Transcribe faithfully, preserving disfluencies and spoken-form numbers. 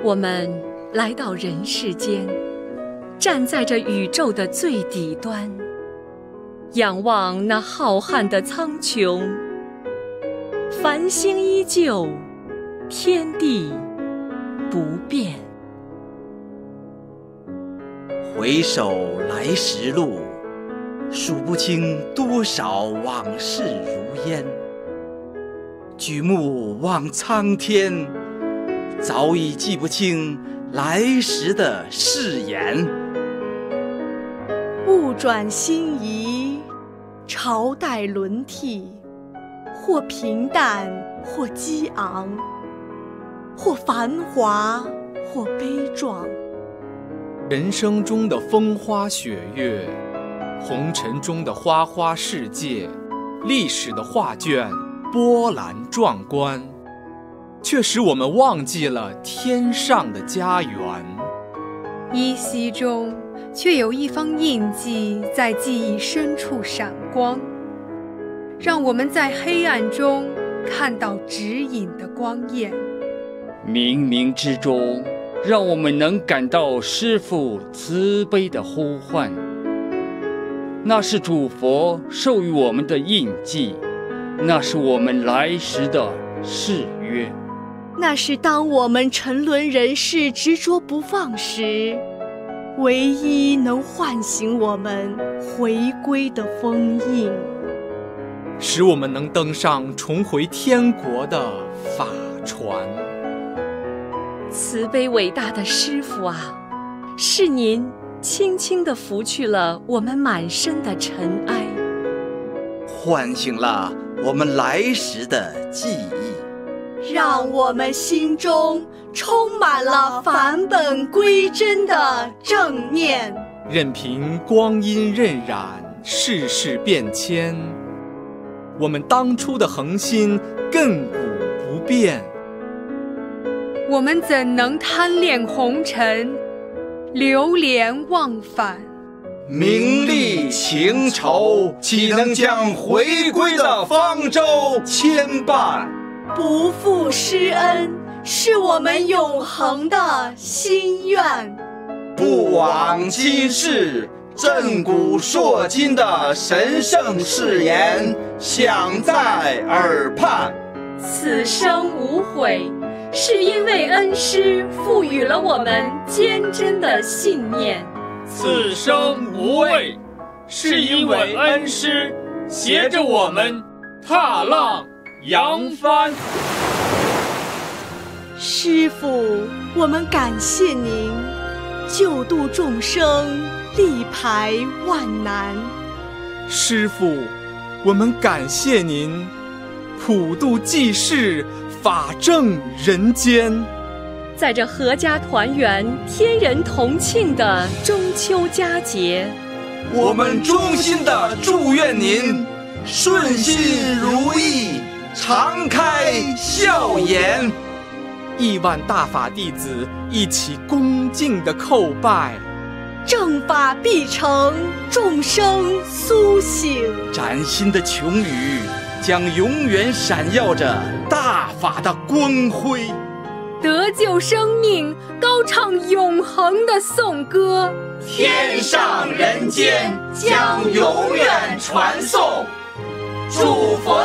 我们来到人世间，站在这宇宙的最底端，仰望那浩瀚的苍穹，繁星依旧，天地不变。 回首来时路，数不清多少往事如烟。举目望苍天，早已记不清来时的誓言。 物转星移，朝代轮替，或平淡，或激昂，或繁华，或悲壮。 人生中的风花雪月，红尘中的花花世界，历史的画卷波澜壮观，却使我们忘记了天上的家园。 依稀中，却有一方印记在记忆深处闪光，让我们在黑暗中看到指引的光焰。 冥冥之中，让我们能感到师父慈悲的呼唤，那是主佛授予我们的印记，那是我们来时的誓约， 那是当我们沉沦人世执着不放时，唯一能唤醒我们回归的封印， 使我们能登上重回天国的法船。 慈悲伟大的师父啊，是您轻轻地拂去了我们满身的尘埃， 唤醒了我们来时的记忆， 让我们心中充满了返本归真的正念。 任凭光阴荏苒，世事变迁，我们当初的恒心亘古不变。 我们怎能贪恋红尘，流连忘返？ 名利情仇，岂能将回归的方舟牵绊？ 不负师恩，是我们永恒的心愿。 不枉今世，震古烁今的神圣誓言，响在耳畔。 此生无悔，是因为恩师赋予了我们坚贞的信念。 此生无畏，是因为恩师携着我们踏浪扬帆。 师父，我们感谢您救度众生，力排万难。 师父，我们感谢您普度济世，法正人间。 在这阖家团圆、天人同庆的中秋佳节， 我们衷心的祝愿您顺心如意，常开笑颜。 亿万大法弟子一起恭敬的叩拜， 正法必成，众生苏醒。 崭新的琼宇将永远闪耀着大法的光辉， 得救生命，高唱永恒的颂歌， 天上人间将永远传颂。祝佛